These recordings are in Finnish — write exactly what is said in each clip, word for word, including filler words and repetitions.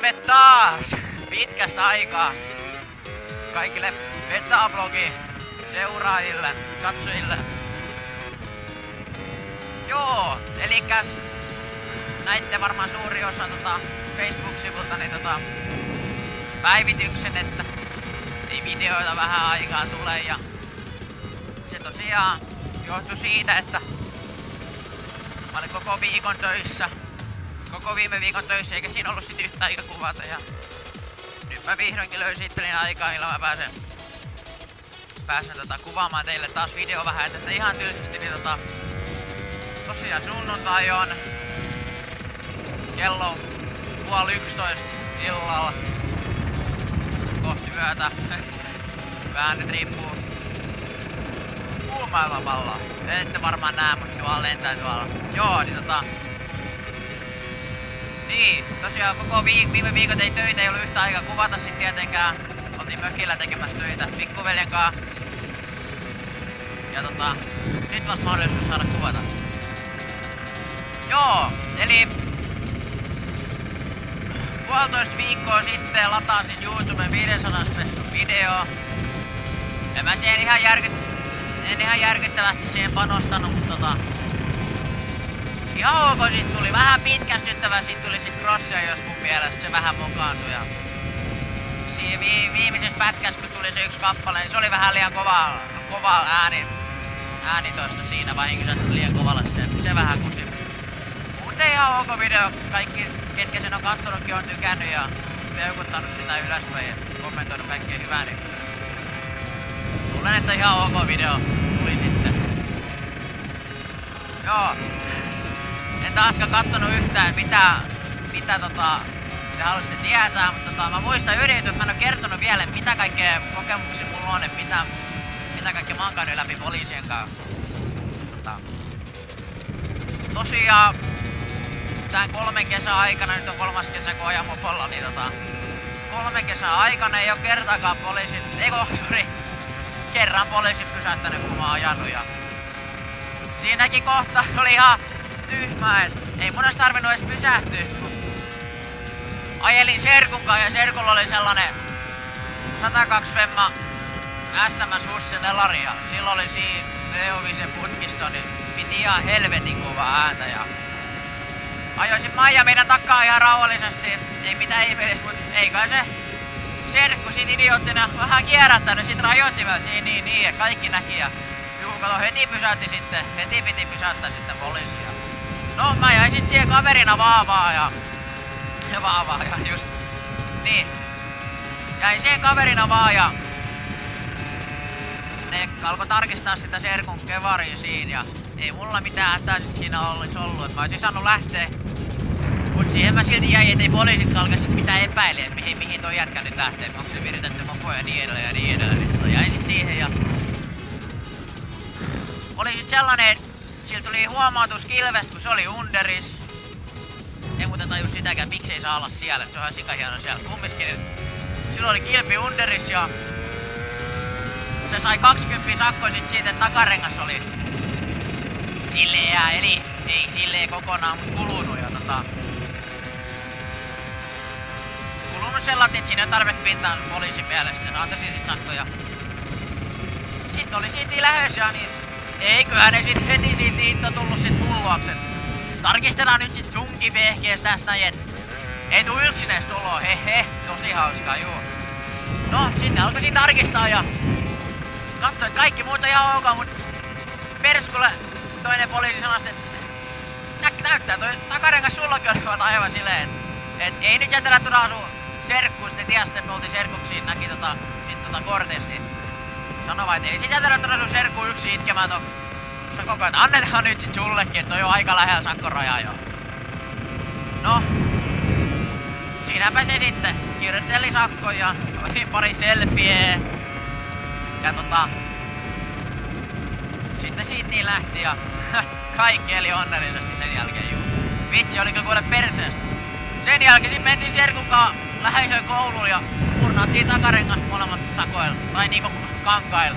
terve taas pitkästä aikaa kaikille Betablogin seuraajille, katsojille. Joo, elikäs näitte varmaan suuri osa tota Facebook-sivulta niin tota päivityksen, että ei videoita vähän aikaa tulee ja se tosiaan johtui siitä, että mä olin koko viikon töissä, koko viime viikon töissä eikä siinä ollut sit yhtä aikaa kuvata ja nyt mä vihdoinkin löysin itselleni aikaa, millä mä pääsen, pääsen tota, kuvaamaan teille taas video vähän, että ihan tylsästi niin tota tosiaan sunnuntai on kello puoli yksitoista illalla kohti yötä. Vähän nyt riippuu kuumaa ilmapalloa. Ette varmaan näe, mutta tuolla lentää tuolla. Joo, niin tota... Niin, tosiaan koko viik viime viikot ei töitä, ei ollut yhtä aikaa kuvata sit tietenkään. Oltiin mökillä tekemässä töitä pikkuveljen kaa. Ja tota, nyt vasta mahdollisuus saada kuvata. Joo, eli puolitoista viikkoa sitten latasin YouTuben viisisataa spessun video. En mä siihen ihan, järky... en ihan järkyttävästi siihen panostanut, mutta tota... Ihan ok, sit tuli vähän pitkästyttävä, sit tuli sit crossia, jos mun mielestä se vähän mukaantui. Ja siinä vi viimeisessä pätkässä, kun tuli se yksi kappale, niin se oli vähän liian kova, kova ääni, äänitoista siinä, vahinko se liian kovalle se, se vähän kusi. Mutta ihan ok video, kaikki ketkä sen on kattonutkin on tykännyt ja peukuttanut sitä ylöspäin ja kommentoinut kaikkea hyvää, niin luulen, että ihan ok video tuli sitten. Joo. En taaskaan kattonut yhtään mitä, mitä tota, te haluaisitte tietää, mutta tota, mä muistan yritin, että mä en oo kertonut vielä, mitä kaikkea kokemuksia mulla on, että mitä, mitä kaikkea mä oon käynyt läpi poliisien kanssa. Tota, tosiaan tän kolmen kesän aikana, nyt on kolmas kesä kun ajan mopolla, niin tota, kolmen kesän aikana ei oo kertaakaan poliisit, ei kun, sori, kerran poliisit pysäyttänyt kun mä oon ajanut ja siinäkin kohta oli ihan tyhmää, et ei mun ois tarvinnut edes pysähtyä, kun ajelin serkun kanssa ja serkulla oli sellainen sata kaksi femma S M S Husse nelari ja silloin oli siinä V O viisi putkisto, niin piti ihan helvetin kovaa ääntä ja ajoin sit Maija meidän takaa ihan rauhallisesti, ei mitään ihmeellistä, mut ei kai se serkku sit idioottina vähän kierrättänyt sit rajoittimella siinä niin niin, ja kaikki näki ja juu, kato, heti pysäytti sitten, heti piti pysäyttää sitten poliisia. No mä jäin sit siihen kaverina vaavaa ja, ja vaavaa ja just, niin, jäin siihen kaverina vaan ja ne alkoi tarkistaa sitä serkun kevaria siinä ja ei mulla mitään hätää sit siinä olisi ollut, et mä olisin saanut lähteä. Mut siihen mä silti jäin, ettei poliisit alkaa sit mitään epäilee, et mihin, mihin toi jätkä nyt lähtee, onko se viritetty mopo ja niin edelleen ja niin edelleen. Niin jäin sit siihen ja oli sit sellainen, sillä tuli huomautus kilvestä, kun se oli underis. En muuten taju sitäkään, miksei saa olla siellä, se on ihan sikahieno siellä. Kumminkin niin sillä oli kilpi underis ja se sai kaksikymmentä sakkoa sit siitä, että takarengas oli sileä, eli ei silleen kokonaan, mut kulunut ja tota... Kulunut sellainen, että siinä on tarpeeksi pintaan poliisin mielestä, ja antaisin sit sakkoja. Sitten oli siitä lähes ja niin... Eiköhän ne sit heti siitä Iitta tullut sit mun luokse. Tarkistetaan nyt sit sunkin vehkees tästä näin, et ei tuu yksin ees tuloa, hehe, tosi hauskaa, juu. No, sitten alkoi tarkistaa ja katsoi, että kaikki muuta ihan ok, mut perskulle toinen poliisi sanoi, että nä näyttää toi takarengas sullakin on aivan silleen, että et ei nyt jätellä tuoda sun serkkuun, sitten tiesi, että me oltiin serkuksiin, näki tota, sit tota kortesti. Sano vaan, että ei sit jätellä tuoda sun serkkuun yksin itkemään ton. Se koko ajan, annetaan nyt sit sullekin, että toi on aika lähellä sakkorajaa jo. No, siinäpä se sitten. Kirjoitteli sakkoja, otin pari selfieä. Ja tota... Sitten siitä niin lähti ja kaikki eli onnellisesti sen jälkeen juu. Vitsi, oli kyllä kuule perseestä. Sen jälkeen sit mentiin serkunkaan läheisöön kouluun ja purnattiin takarengas molemmat sakoilla. Tai niinku kankailla.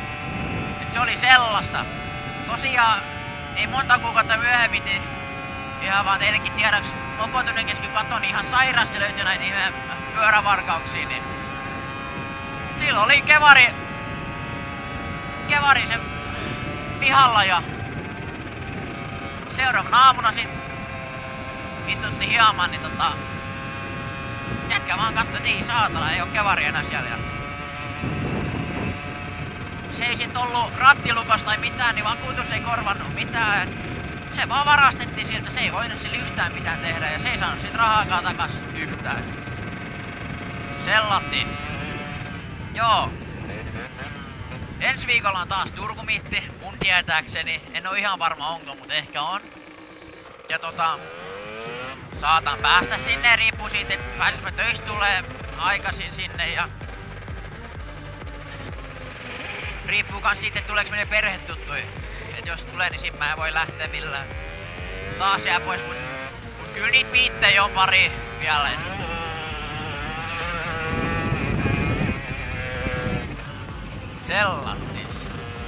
Et se oli sellaista. Tosiaan, ei monta kuukautta myöhemmin, niin Ihan vaan teillekin tiedoksi, Mopotunnin kesken katon ihan sairaasti löytyi näitä ihme pyörävarkauksia, niin silloin oli kevari, kevari sen pihalla ja seuraavana aamuna sit hitutti hieman, niin tota jätkä vaan katsoi, että ei saatana, ei oo kevari enää siellä. Se ei sit ollu rattilukas tai mitään, niin vakuutus ei korvannut mitään. Et se vaan varastettiin siltä, se ei voinut sille yhtään mitään tehdä ja se ei saanut sit rahaakaan takas yhtään. Sellattiin. Joo. Ensi viikolla on taas Turku-miitti, mun tietääkseni. En oo ihan varma onko, mutta ehkä on. Ja tota, saatan päästä sinne, riippuu siitä, että pääsisikö töistä tulee aikaisin sinne ja riippuu kans siitä, että tuleeko meille perhetuttuja. Et jos tulee, niin sit mä en voi lähteä millään taas jää pois, mut, mut kyllä niitä miittejä on pari vielä. Sellattis.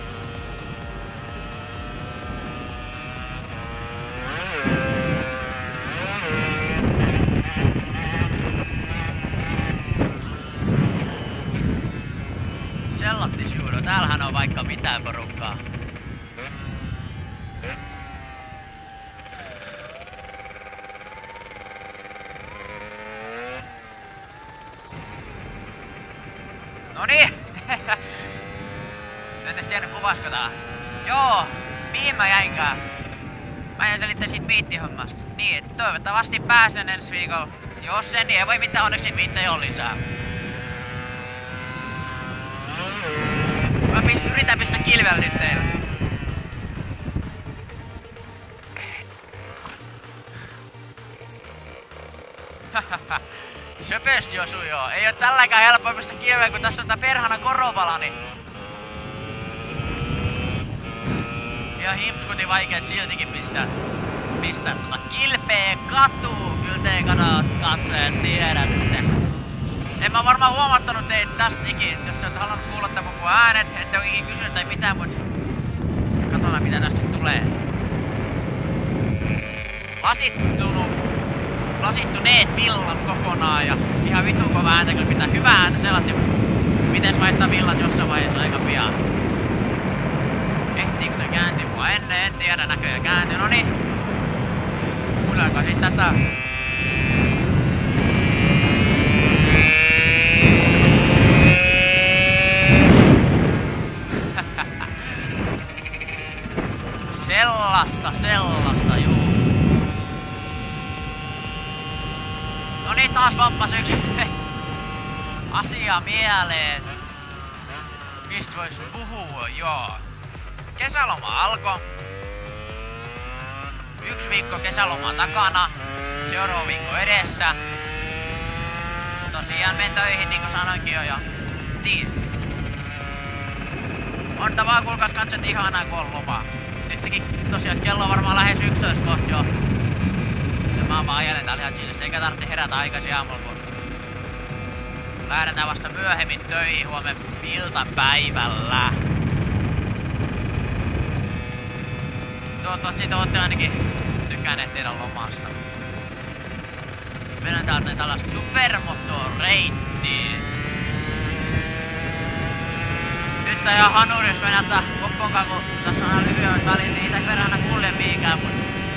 Sellattis juuro, täällähän on vaikka mitään porukkaa. Noniin! Entäs tiedä kuvasko tää? Joo, mihin mä jäinkään? Mä jäin selittää siitä miittihommasta. Niin, et toivottavasti pääsen ensi viikolla. Jos en, niin ei voi mitään, onneksi miittejä on lisää. Mä yritän pistää kilvellä nyt teille. Söpösti osui joo. Ei oo tälläkään helppoa pistää kilvellä, kun tässä on tää perhana koropala, niin ihan himskutin vaikeet siltikin pistää, pistää tota kilpeen katuu. Kyllä te kannat katsojat tiedätte. En mä varmaan huomattanut teitä tästä ikin, jos te olette halunnut kuulla tämän mun äänet, ette oo ikin kysynyt tai mitään, mut katsotaan mitä tästä tulee. Lasittunut, lasittuneet villat kokonaan ja ihan vitun kova ääntä, kyllä pitää hyvää ääntä sellaista. Pitäis vaihtaa villat jossain vaiheessa aika pian. Ehtiinkö toi kääntyy mua ennen? En tiedä, näköjään kääntyy. Noniin. Kuunnelkaa sit tätä. Sellaista, sellaista, juu. Noniin, taas vappas yksi asia mieleen. Mistä vois puhua, joo. Kesäloma alkoi. Yksi viikko kesäloma takana. Seuraava viikko edessä. Tosiaan menen töihin niinku sanoinkin jo ja niin. On tää vaan kuulkaas katsot ihanaa kun on loma. Nytkin tosiaan kello on varmaan lähes yksitoista kohti jo. Ja mä vaan ajelen täällä ihan chillistä, eikä tarvitse herätä aikaisin aamulla kun lähdetään vasta myöhemmin töihin huomen iltapäivällä. Toivottavasti te ootte ainakin tykänneet teidän lomasta. Mennään täältä tällaista supermotoreittiä. Nyt on ihan hanuri, jos mennään tää Kopponkaan, kun tässä on lyhyemmät väliin, niin ei perhana kulje mihinkään, mut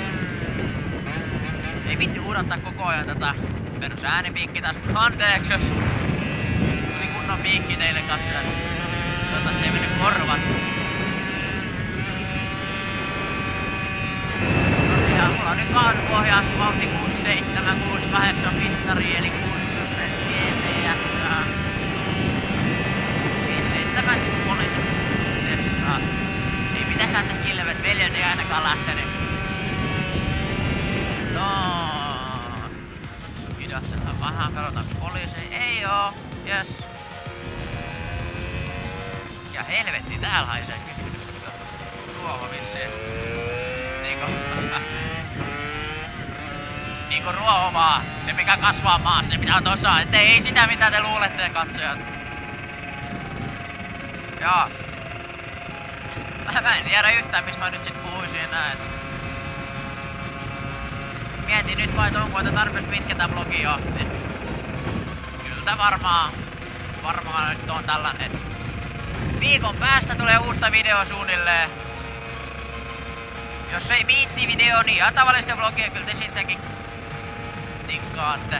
ei vitti uudottaa koko ajan tätä perus äänipiikki taas. Anteeksi, jos tuli kunnon piikki teille katsojat. Toivottavasti ei mennyt korvat. Tosiaan, mulla on nyt kaadupohjaus vauhti kuusi seitsemän kuusi kahdeksan mittari, eli kuusikymmentä G P S. Tämä sit poliisi testaa. Niin mitä sä te kilvet, veljet ei ainakaan lähtenyt. No. Hidastetaan vähän, katsotaan poliisi. Ei oo, jes. Ja helvetti, täällä haisee kyllä. Ruoho vissiin. Niinku. Niinku ruoho vaan. Se mikä kasvaa maassa, se mitä on tossa. Et ei sitä mitä te luulette katsojat. Joo. Mä en tiedä yhtään mistä mä nyt sit puhuisin näin. mietin nyt vai onko tää tarpeeksi pitkä tää vlogi jo. Et kyllä tää varmaan, varmaan nyt on tällainen. Viikon päästä tulee uutta video suunnilleen. Jos ei viitti video, niin ihan tavallista vlogia kyllä te sittenkin tikkaatte.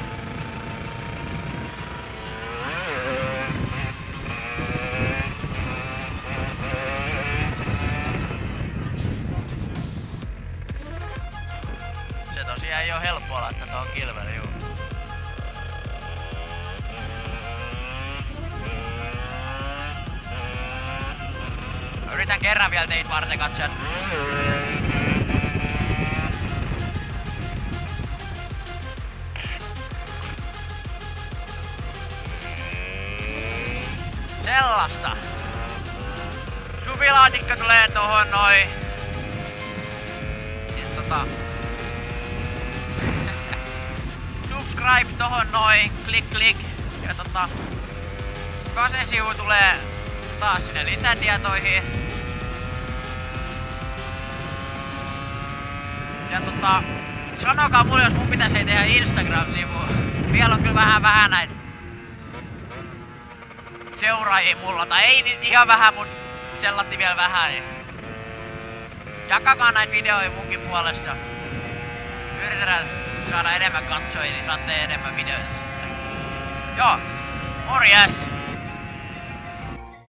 Se tosiaan ei oo helppoa laittaa tuohon kilvelle, juu. Yritän kerran vielä teitä varten katsojat. Sellaista. Supilaatikko tulee tohon noin. Ja tota... subscribe tohon noin. Klik klik. Ja tota... Kase-sivu tulee taas sinne lisätietoihin. Ja tota... Sanokaa mulle, jos mun pitäisi tehdä Instagram-sivu. Vielä on kyllä vähän vähän näitä seuraajia mulla, tai ei nyt ihan vähän, mut sellatti vielä vähän, niin jakakaa näitä videoja munkin puolesta. Yritetään saada enemmän katsojia, niin saatte enemmän videoita sitten. Joo, morjes!